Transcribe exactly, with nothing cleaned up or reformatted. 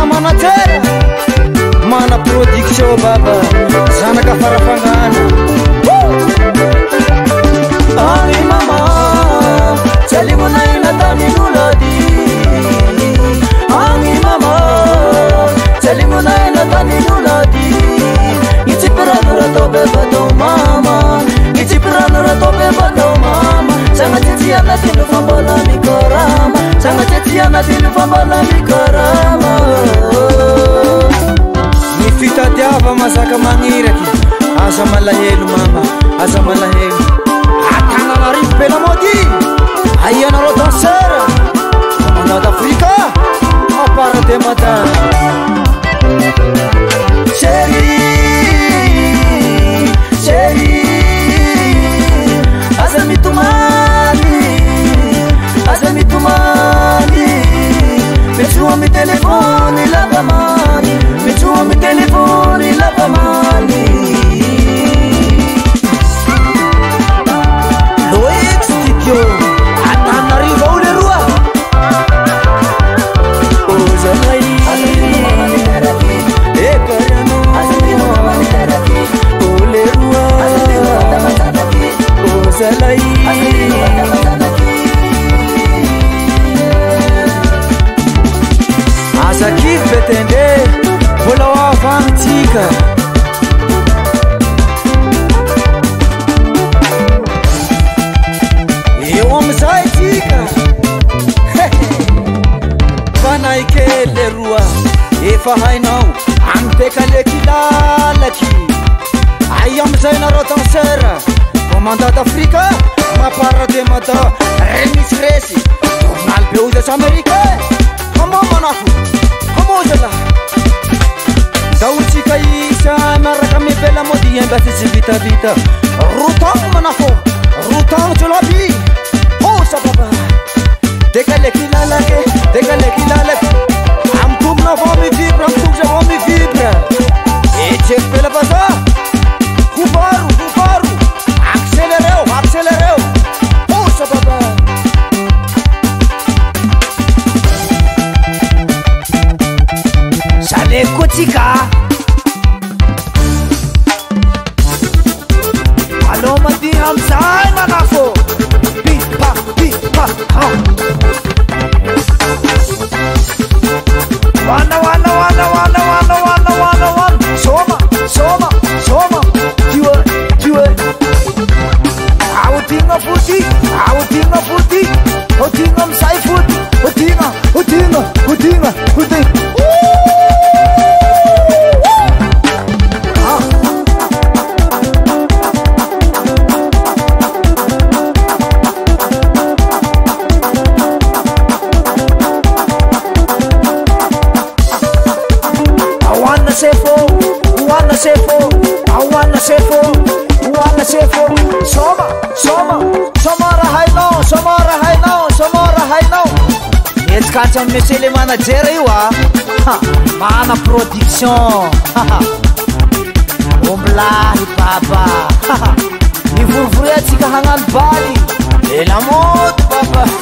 mana manager mana production baba zanaka farafangana Ani mama Chalimuna inatani nuladi Ani mama Chalimuna inatani nuladi Ichipira nura tobe bato mama Ichipira nura tobe bato mama Changa chichia na tinu fambala mikarama Changa chichia na tinu fambala mikarama Nifita diava masaka mangiraki Asa malahelu mama Asa malahelu Antananarivo bela modi Aianareo danseur Commandant d'Africa Apara de matin Chérie Chérie Asa mitumani Asa mitumani Mechua mi telefoni lava mani Mechua mi telefoni lava mani Antananarivo ule rua Ozalai Ekariano Ule rua Ozalai Asakif betende Bola wa fantika Fanaikele rua Efa hainao Ampeka leki lalaki Ayam zaina rotansera Commandant d'Africa Mapara de mata Remis resi Journal Peu des Américains Comment manafu Comment zela Dauchika isa Maraka mi bela modi Yembati si vita vita Rutang manafu Rutang jolabi Oh sababa Dekale kilalake, dekale kilalake Am tum na vomi vibra, am tum ja vomi vibra E check pela basa Kubaru, kubaru Accelereu, accelereu Oh sababa Sale kotika Alo madi hamsai manafo Pipa, pipa, ha Wana wana wana wana wana wana wana wana Soma, soma, soma Jiwa, jiwa Autinga puti, autinga puti Autinga msai puti Autinga, autinga, autinga, autinga Sefo, wanna sefo, I wanna sefo, wanna sefo. Soma, soma, somara haino, somara haino, somara haino. It's got some missile manager you are. Mana production. Omlahi papa. Ni vurvuriatika hangan bali. Et la mode papa.